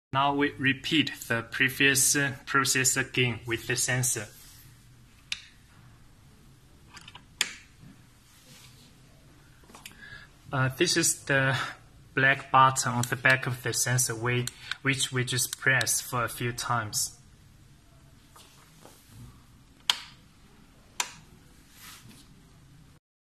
Now we repeat the previous process again with the sensor. This is the black button on the back of the sensor which we just press for a few times.